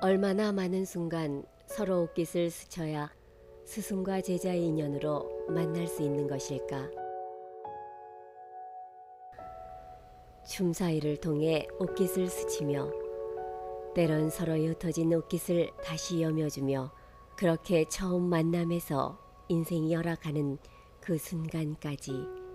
얼마나 많은 순간 서로 옷깃을 스쳐야 스승과 제자의 인연으로 만날 수 있는 것일까? 춤 사이를 통해 옷깃을 스치며 때론 서로의 흩어진 옷깃을 다시 여며주며 그렇게 처음 만남에서 인생이 열어가는 그 순간까지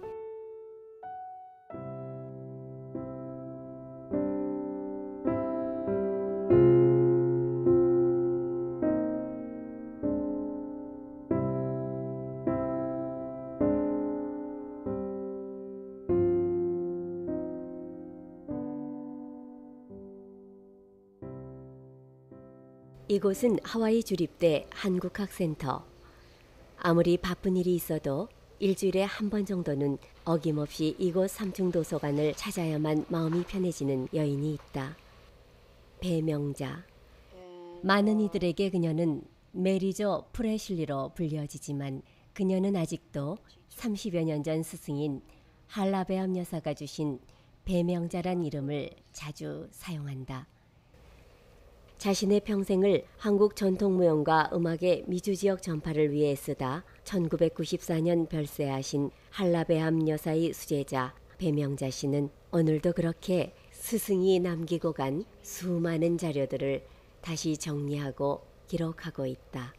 이곳은 하와이 주립대 한국학센터. 아무리 바쁜 일이 있어도 일주일에 한 번 정도는 어김없이 이곳 삼층도서관을 찾아야만 마음이 편해지는 여인이 있다. 배명자. 많은 이들에게 그녀는 메리조 프레실리로 불려지지만 그녀는 아직도 30여 년 전 스승인 할라베암 여사가 주신 배명자란 이름을 자주 사용한다. 자신의 평생을 한국 전통무용과 음악의 미주지역 전파를 위해 쓰다 1994년 별세하신 할라베암 여사의 수제자 배명자 씨는 오늘도 그렇게 스승이 남기고 간 수많은 자료들을 다시 정리하고 기록하고 있다.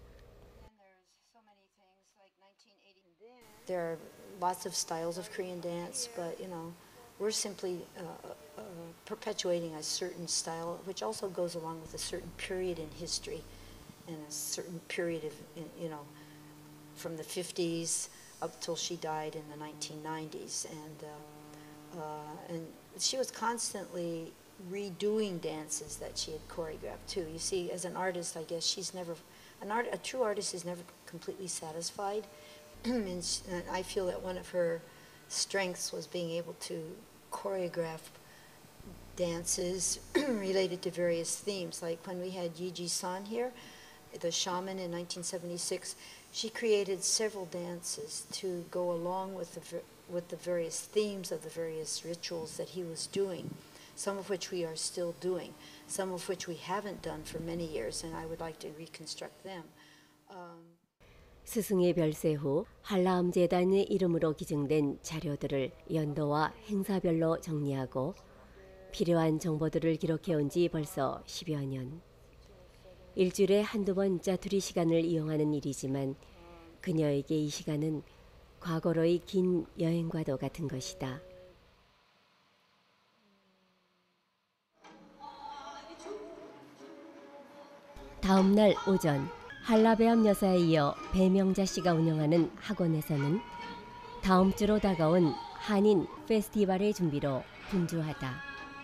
There are lots of styles of Korean dance, but we're simply perpetuating a certain style, which also goes along with a certain period in history, and a certain period of, from the 50s up till she died in the 1990s, and she was constantly redoing dances that she had choreographed too. You see, as an artist, I guess she's never a true artist is never completely satisfied, and I feel that one of her strengths was being able to choreograph dances related to various themes. Like when we had Yiji San here, the shaman in 1976, she created several dances to go along with the various themes of the various rituals that he was doing, some of which we are still doing, some of which we haven't done for many years, and I would like to reconstruct them. 스승의 별세 후 한라암 재단의 이름으로 기증된 자료들을 연도와 행사별로 정리하고 필요한 정보들을 기록해온 지 벌써 10여 년. 일주일에 한두 번 짜투리 시간을 이용하는 일이지만 그녀에게 이 시간은 과거로의 긴 여행과도 같은 것이다. 다음 날 오전 할라베암 여사에 이어 배명자 씨가 운영하는 학원에서는 다음 주로 다가온 한인 페스티벌의 준비로 분주하다.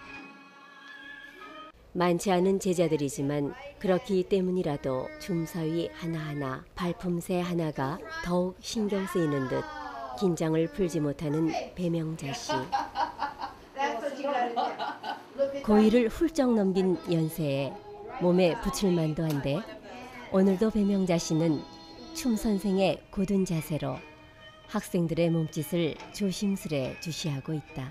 많지 않은 제자들이지만 그렇기 때문이라도 춤사위 하나하나, 발품새 하나가 더욱 신경 쓰이는 듯 긴장을 풀지 못하는 배명자 씨. 고의를 훌쩍 넘긴 연세에 몸에 붙일 만도 한데 오늘도 배명자 씨는 춤 선생의 고든 자세로 학생들의 몸짓을 조심스레 주시하고 있다.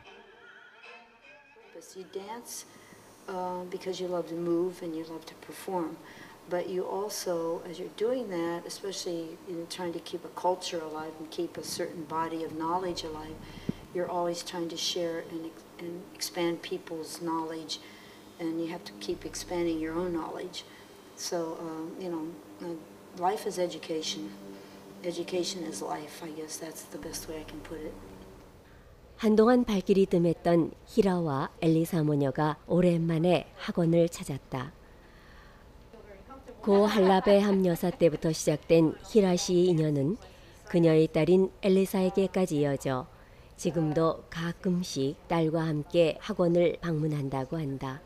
You dance because you love to move and you love to perform, but you also, as you're doing that, especially in trying to keep a culture alive and keep a certain body of knowledge alive, you're always trying to share and expand people's knowledge, and you have to keep expanding your own knowledge. So, life is education. Education is life. I guess that's the best way I can put it. 한동안 발길이 뜸했던 히라와 엘리사 모녀가 오랜만에 학원을 찾았다. 고 할라베암 여사 때부터 시작된 히라 씨의 인연은 그녀의 딸인 엘리사에게까지 이어져 지금도 가끔씩 딸과 함께 학원을 방문한다고 한다.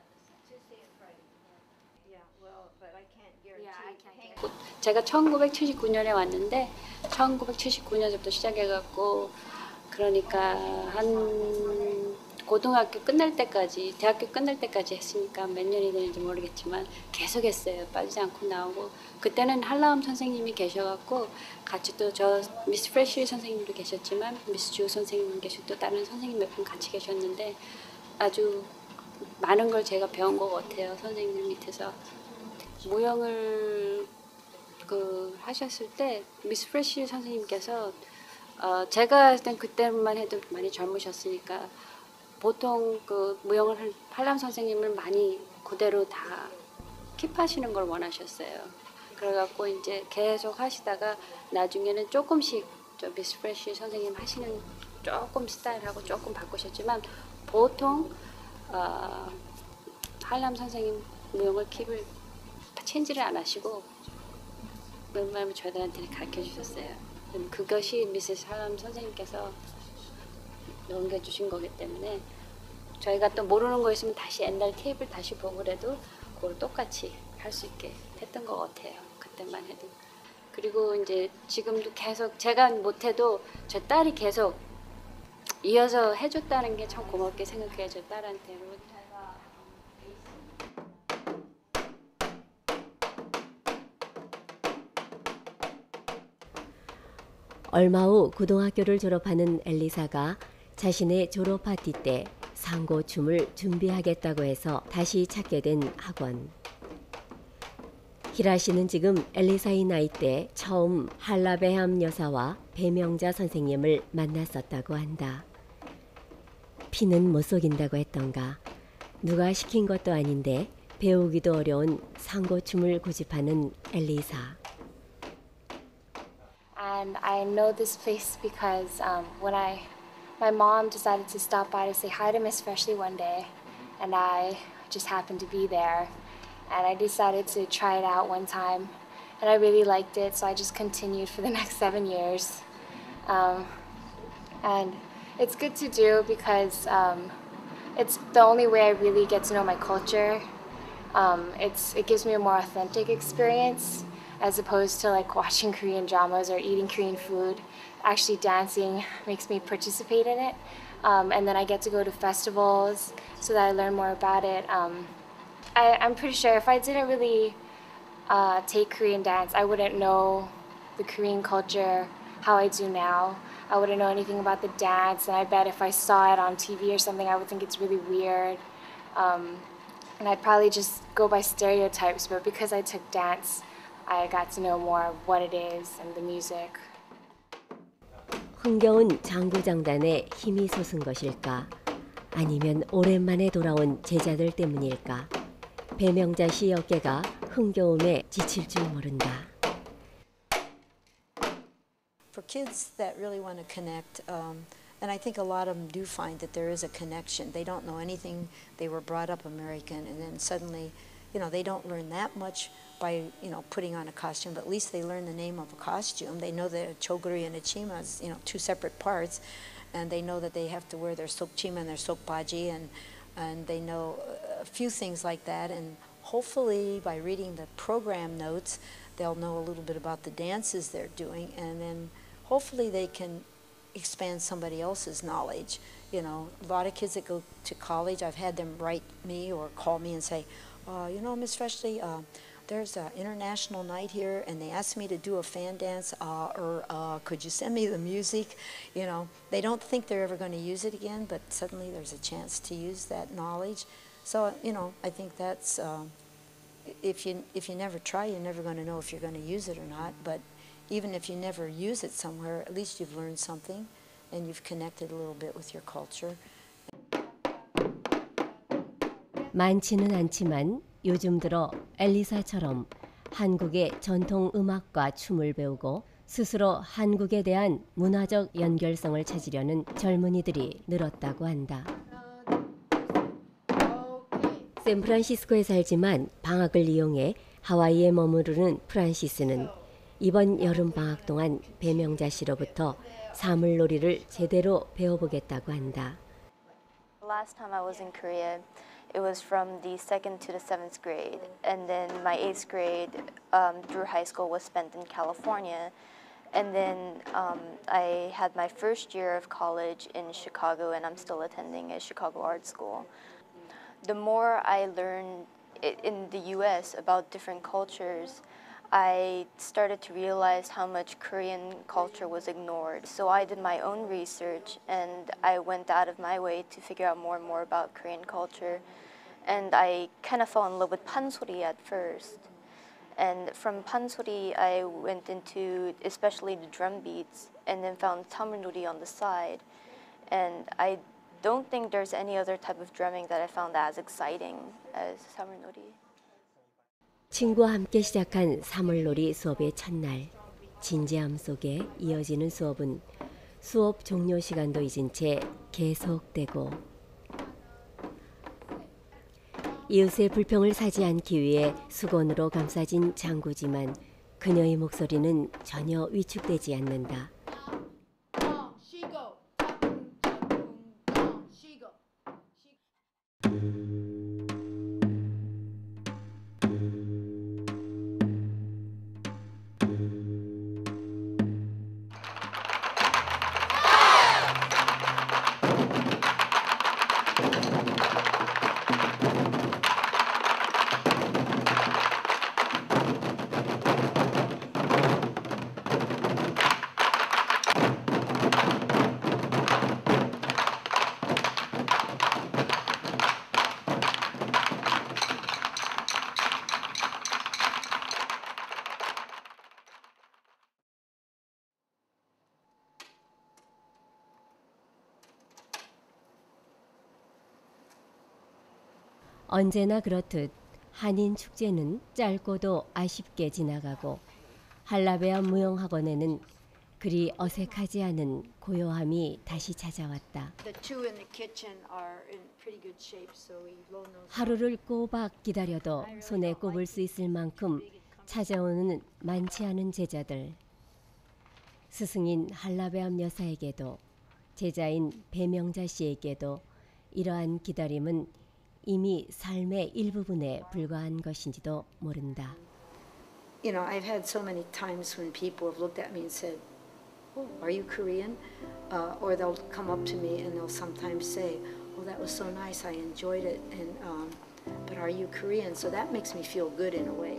제가 1979년에 왔는데 1979년부터 시작해갖고 그러니까 한 고등학교 끝날 때까지 대학교 끝날 때까지 했으니까 몇 년이 되는지 모르겠지만 계속 했어요. 빠지지 않고 나오고 그때는 할라암 선생님이 계셔갖고 같이 또 저 미스 프레쉬 선생님도 계셨지만 미스 주 선생님 계시고 또 다른 선생님 몇 분 같이 계셨는데 아주 많은 걸 제가 배운 것 같아요. 선생님 밑에서. 무용을 하셨을 때 미스 프레시 선생님께서 제가 할 땐 그때만 해도 많이 젊으셨으니까 보통 무용을 팔람 선생님을 많이 그대로 다 킵하시는 걸 원하셨어요. 그래갖고 이제 계속 하시다가 나중에는 조금씩 저 미스 프레시 선생님 하시는 조금 스타일하고 조금 바꾸셨지만 보통 팔람 선생님 무용을 킵을 체인지를 안 하시고 웬만하면 저희들한테 가르쳐 주셨어요. 그것이 미세스 할람 선생님께서 넘겨주신 거기 때문에 저희가 또 모르는 거 있으면 다시 옛날 테이프를 다시 보고 그래도 그걸 똑같이 할 수 있게 됐던 것 같아요. 그때만 해도. 그리고 이제 지금도 계속 제가 못해도 저 딸이 계속 이어서 해줬다는 게 참 고맙게 생각해요. 저 딸한테. 얼마 후 고등학교를 졸업하는 엘리사가 자신의 졸업 파티 때 상고춤을 준비하겠다고 해서 다시 찾게 된 학원. 히라 씨는 지금 엘리사의 나이 때 처음 할라베함 여사와 배명자 선생님을 만났었다고 한다. 피는 못 속인다고 했던가. 누가 시킨 것도 아닌데 배우기도 어려운 상고춤을 고집하는 엘리사. And I know this place because my mom decided to stop by to say hi to Miss Freshly one day, and I just happened to be there, and I decided to try it out one time, and I really liked it, so I just continued for the next 7 years, and it's good to do because it's the only way I really get to know my culture. It gives me a more authentic experience, as opposed to like watching Korean dramas or eating Korean food. Actually dancing makes me participate in it. And then I get to go to festivals so that I learn more about it. I'm pretty sure if I didn't really take Korean dance, I wouldn't know the Korean culture how I do now. I wouldn't know anything about the dance, and I bet if I saw it on TV or something, I would think it's really weird. And I'd probably just go by stereotypes, but because I took dance, I got to know more of what it is and the music. 흥겨운 장구장단에 힘이 솟은 것일까? 아니면 오랜만에 돌아온 제자들 때문일까? 배명자 씨 어깨가 흥겨움에 지칠 줄 모른다. For kids that really want to connect, and I think a lot of them do find that there is a connection. They don't know anything. They were brought up American, and then suddenly, they don't learn that much by, putting on a costume, but at least they learn the name of a costume. They know that choguri and a chima is, two separate parts, and they know that they have to wear their sok chima and their sok baji, and they know a few things like that, and hopefully by reading the program notes, they'll know a little bit about the dances they're doing, and then hopefully they can expand somebody else's knowledge. A lot of kids that go to college, I've had them write me or call me and say, Miss Freshly, there's an international night here, and they asked me to do a fan dance, or could you send me the music? They don't think they're ever going to use it again, but suddenly there's a chance to use that knowledge. So, I think that's, if you never try, you're never going to know if you're going to use it or not. But even if you never use it somewhere, at least you've learned something, and you've connected a little bit with your culture. 많지는 않지만 요즘 들어 엘리사처럼 한국의 전통 음악과 춤을 배우고 스스로 한국에 대한 문화적 연결성을 찾으려는 젊은이들이 늘었다고 한다. 샌프란시스코에 살지만 방학을 이용해 하와이에 머무르는 프란시스는 이번 여름 방학 동안 배명자 씨로부터 사물놀이를 제대로 배워보겠다고 한다. Last time I was in Korea, it was from the 2nd to the 7th grade, and then my 8th grade through high school was spent in California, and then I had my first year of college in Chicago, and I'm still attending a Chicago art school. The more I learned in the US about different cultures, I started to realize how much Korean culture was ignored. So I did my own research, and I went out of my way to figure out more and more about Korean culture. and I kind of fell in love with pansori at first. And from pansori, I went into especially the drum beats, and then found samulnuri on the side. And I don't think there's any other type of drumming that I found as exciting as samulnuri. 친구와 함께 시작한 사물놀이 수업의 첫날, 진지함 속에 이어지는 수업은 수업 종료 시간도 잊은 채 계속되고, 이웃의 불평을 사지 않기 위해 수건으로 감싸진 장구지만 그녀의 목소리는 전혀 위축되지 않는다. 언제나 그렇듯 한인 축제는 짧고도 아쉽게 지나가고 할라베암 무용학원에는 그리 어색하지 않은 고요함이 다시 찾아왔다. The two in the kitchen are in pretty good shape, so we loan those. 하루를 꼬박 기다려도 손에 꼽을 수 있을 만큼 찾아오는 많지 않은 제자들. 스승인 할라베암 여사에게도 제자인 배명자 씨에게도 이러한 기다림은 이미 삶의 일부분에 불과한 것인지도 모른다. You know, I've had so many times when people have looked at me and said, "Oh, are you Korean?" Or they'll come up to me and they'll sometimes say, "Oh, that was so nice. I enjoyed it." And but are you Korean? So that makes me feel good in a way.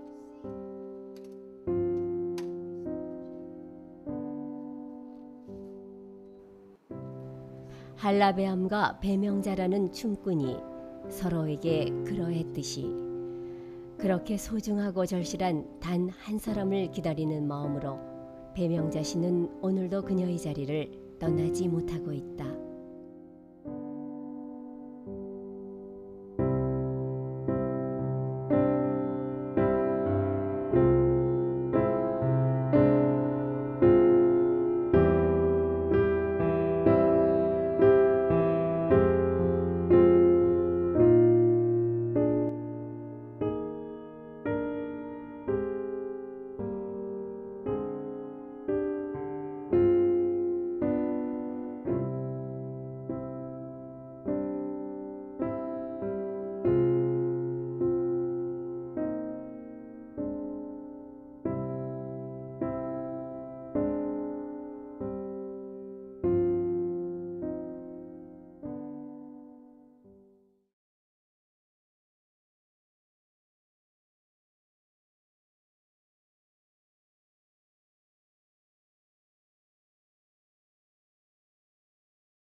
할라베암과 배명자라는 춤꾼이 서로에게 그러했듯이 그렇게 소중하고 절실한 단 한 사람을 기다리는 마음으로 배명자 씨는 오늘도 그녀의 자리를 떠나지 못하고 있다.